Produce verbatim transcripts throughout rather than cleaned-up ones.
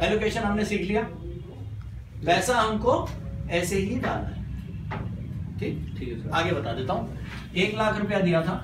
Allocation हमने सीख लिया, पैसा हमको ऐसे ही डालना है। ठीक ठीक है, आगे बता देता हूं। एक लाख रुपया दिया था,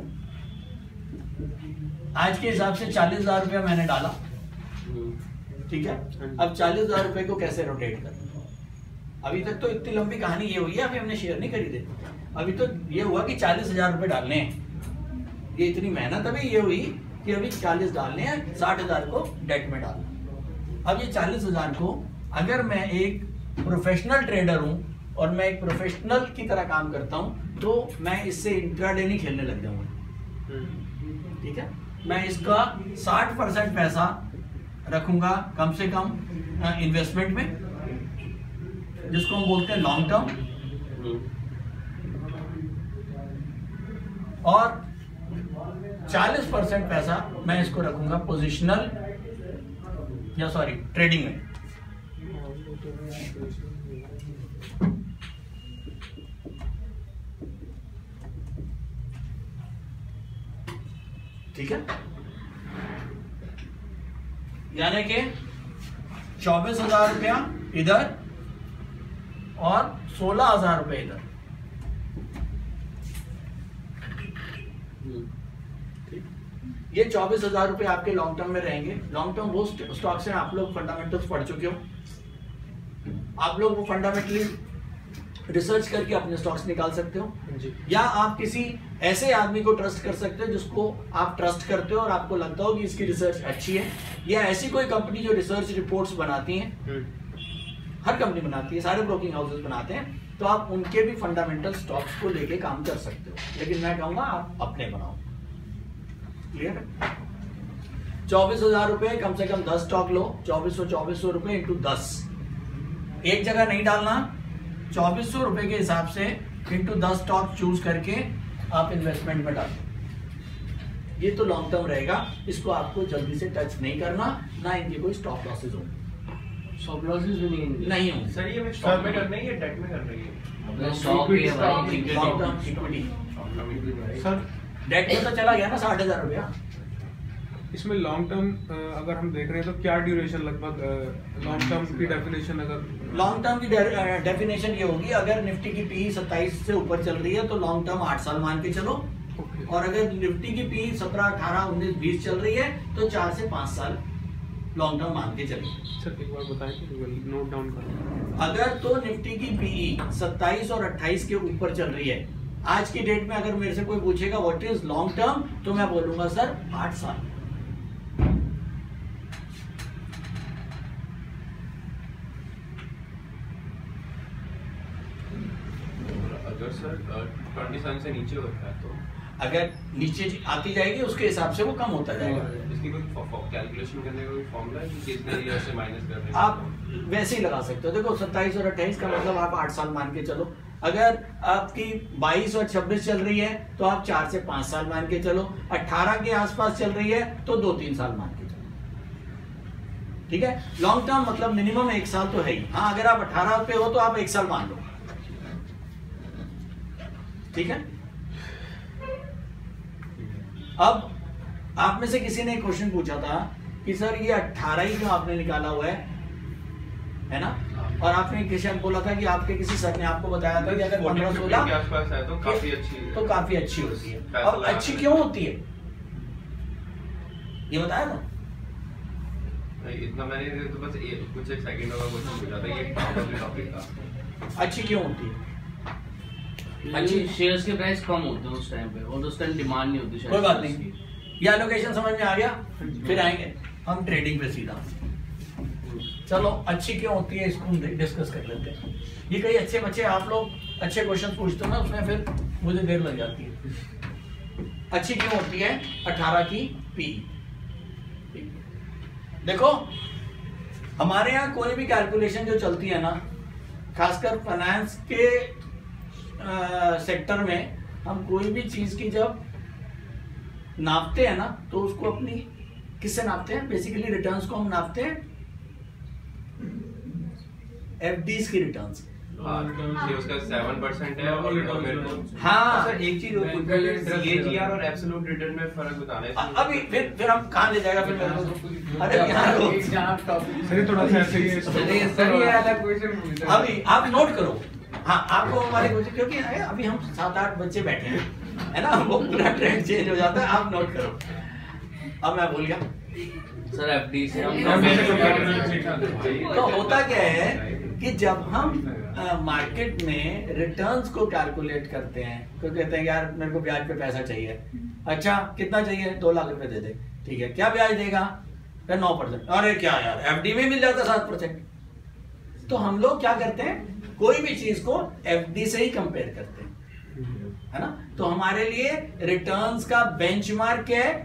आज के हिसाब से चालीस हजार रुपया मैंने डाला, ठीक है। अब चालीस हजार रुपए को कैसे रोटेट करें? अभी तक तो इतनी लंबी कहानी ये हुई है, अभी हमने शेयर नहीं खरीदे, अभी तो ये हुआ कि चालीस हजार रुपए डालने हैं। ये इतनी मेहनत अभी ये हुई कि अभी चालीस डालने हैं, साठ हजार को डेट में डालना। अब ये चालीस हजार को अगर मैं एक प्रोफेशनल ट्रेडर हूं और मैं एक प्रोफेशनल की तरह काम करता हूं तो मैं इससे इंट्राडे नहीं खेलने लग जाऊंगा, ठीक है। मैं इसका साठ परसेंट पैसा रखूंगा कम से कम इन्वेस्टमेंट में, जिसको हम बोलते हैं लॉन्ग टर्म, और चालीस परसेंट पैसा मैं इसको रखूंगा पोजिशनल या सॉरी ट्रेडिंग में। ठीक है, यानी कि चौबीस हजार रुपया इधर और सोलह हजार रुपये इधर। ये चौबीस हजार रुपये आपके लॉन्ग टर्म में रहेंगे। लॉन्ग टर्म वो स्टॉक्स हैं, आप लोग फंडामेंटल्स पढ़ चुके हो, आप लोग वो फंडामेंटली रिसर्च करके अपने स्टॉक्स निकाल सकते हो, या आप किसी ऐसे आदमी को ट्रस्ट कर सकते हो जिसको आप ट्रस्ट करते हो और आपको लगता हो कि इसकी रिसर्च अच्छी है, या ऐसी कोई कंपनी जो रिसर्च रिपोर्ट्स बनाती हैं, हर कंपनी बनाती है, सारे ब्रोकिंग हाउसेस बनाते हैं, तो आप उनके भी फंडामेंटल स्टॉक्स को लेके काम कर सकते हो। लेकिन मैं कहूंगा आप अपने बनाओ। क्लियर है? चौबीस हजार रुपए कम से कम दस स्टॉक लो, चौबीस सौ चौबीस सौ रुपए इंटू दस, एक जगह नहीं डालना, चौबीस सौ रुपए के हिसाब से इंटू दस स्टॉक चूज करके आप इन्वेस्टमेंट में डालो। ये तो लॉन्ग टर्म रहेगा, इसको आपको जल्दी से टच नहीं करना, ना इनके कोई स्टॉप लॉसेज होंगे। स्टॉप लॉसेज भी नहीं होंगे नहीं होंगे सर। ये स्टॉक में करना है या डेट में करना है? मतलब स्टॉक भी है भाई, long term equity. Sir debt में तो चला गया ना साठ हजार रुपया। इसमें लॉन्ग टर्म अगर हम देख रहे हैं तो क्या ड्यूरेशन लगभग लॉन्ग टर्म की डेफिनेशन? अगर लॉन्ग टर्म की डेफिनेशन ये होगी, अगर निफ्टी की पी सत्ताईस से ऊपर चल रही है तो लॉन्ग टर्म आठ साल मान के चलो, और अगर निफ्टी की पी सत्रह अठारह उन्नीस बीस चल रही है तो चार से पांच साल लॉन्ग टर्म मान के चलिए। सर एक बार बताएं, नोट डाउन करें। अगर तो निफ्टी की पीई सत्ताईस और अट्ठाईस के ऊपर चल रही है, आज की डेट में अगर मेरे से कोई पूछेगा व्हाट इज लॉन्ग टर्म, तो मैं बोलूंगा सर आठ साल। अगर सर ट्वेंटी से नीचे होता है तो अगर नीचे आती जाएगी उसके हिसाब से वो कम होता जाएगा। इसकी कोई कैलकुलेशन करने का कोई फॉर्मूला है कि कितने ईयर से माइनस करने का? आप वैसे ही लगा सकते हो। देखो सत्ताईस और अट्ठाईस का मतलब आप आठ साल मान के चलो, अगर आपकी बाईस और छब्बीस चल रही है तो आप चार से पांच साल मान के चलो, अट्ठारह के आसपास चल रही है तो दो तीन साल मान के चलो। ठीक है, लॉन्ग टर्म मतलब मिनिमम एक साल तो है ही। हाँ, अगर आप अठारह पे हो तो आप एक साल मान लो। ठीक है, अब आप में से किसी ने एक क्वेश्चन पूछा था कि सर ये अट्ठारह ही क्यों आपने निकाला हुआ है, है ना? और आपने किसी बोला था कि आपके किसी सर ने आपको बताया था कि अगर पंद्रह सोलह के आसपास है तो काफी अच्छी तो काफी अच्छी होती है। अब अच्छी क्यों होती है ये बताया था? इतना मैंने तो बस एक, कुछ एक सेकंड का क्वेश्चन पूछा था, ये टॉपिक था। अच्छी क्यों होती है? अच्छी शेयर्स के प्राइस कम होते हैं उस टाइम पे, और उस टाइम डिमांड नहीं होती। कोई बात नहीं, ये एलोकेशन समझ में आ गया। फिर आएंगे हम ट्रेडिंग पे सीधा। चलो, अच्छी क्यों होती है इसको हम डिस्कस कर लेते हैं। ये कई अच्छे बच्चे आप लोग अच्छे क्वेश्चन पूछते हो ना, उसमें फिर मुझे देर लग जाती है। अच्छी क्यों होती है अठारह की पी? देखो, हमारे यहाँ कोई भी कैलकुलेशन जो चलती है ना, खासकर फाइनेंस के आ, सेक्टर में, हम कोई भी चीज की जब नापते हैं ना तो उसको अपनी किससे नापते हैं? बेसिकली रिटर्न्स को हम नापते हैं एफडीज की रिटर्न्स। हाँ, ये उसका सेवन परसेंट है और मेरे को हाँ सर एक चीज सीएजीआर और एब्सोल्यूट रिटर्न में फर्क बताना है अ- अभी फिर फिर हम कहाँ ले जाएगा फिर मेरे को? अरे यहाँ रो। सर थोड़ा सा ऐसे ही चलिए सर ये वाला क्वेश्चन अभी आप नोट करो। हाँ आपको हमारे क्वेश्चन, क्योंकि अभी हम सात आठ बच्चे बैठे हैं, है ना, वो पूरा ट्रेंड चेंज हो जाता है, आप नोट करो। अब मैं भूल गया सर एफडी से हम तो होता क्या है कि जब हम मार्केट में रिटर्न्स को कैलकुलेट करते हैं तो कहते हैं यार मेरे को ब्याज पे पैसा चाहिए। अच्छा कितना चाहिए? दो लाख रुपए दे दे। ठीक है, क्या ब्याज देगा? नौ परसेंट। अरे क्या यार एफडी में मिल जाता सात परसेंट। तो हम लोग क्या करते हैं, कोई भी चीज को एफडी से ही कंपेयर करते हैं, है ना। तो हमारे लिए रिटर्न्स का बेंचमार्क क्या है?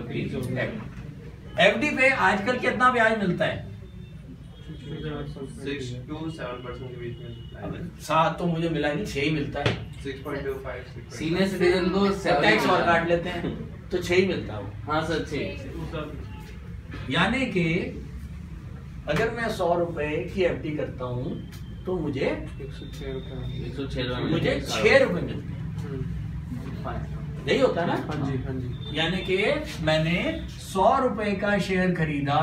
एफडी पे आजकल कितना ब्याज मिलता है? सिक्स टू सेवन परसेंट के बीच में। सात तो मुझे मिला नहीं, छह ही मिलता है। Six point two five senior citizen को टैक्स और काट लेते हैं तो छह ही मिलता है। हाँ सर छह। यानी कि अगर मैं सौ रुपए की एफडी करता हूं तो मुझे एक सौ छह रुपये एक सौ छह मुझे छह रुपए मिलते हैं। यही होता है ना। हाँ जी हाँ जी। यानी कि मैंने सौ रुपए का शेयर खरीदा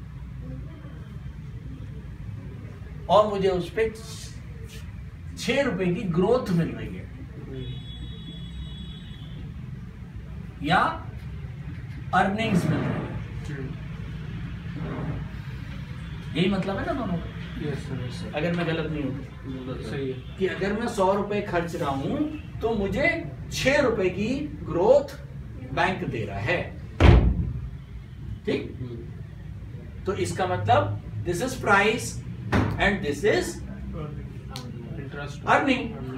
और मुझे उस पे छह रुपए की ग्रोथ मिल रही है, या अर्निंग्स मिल रही है। यही मतलब है ना दोनों का। Yes sir yes sir. अगर मैं गलत नहीं हूं सही है कि अगर मैं सौ रुपए खर्च रहा हूं तो मुझे छह रुपए की ग्रोथ बैंक दे रहा है। ठीक, तो इसका मतलब this is price and this is interest earning.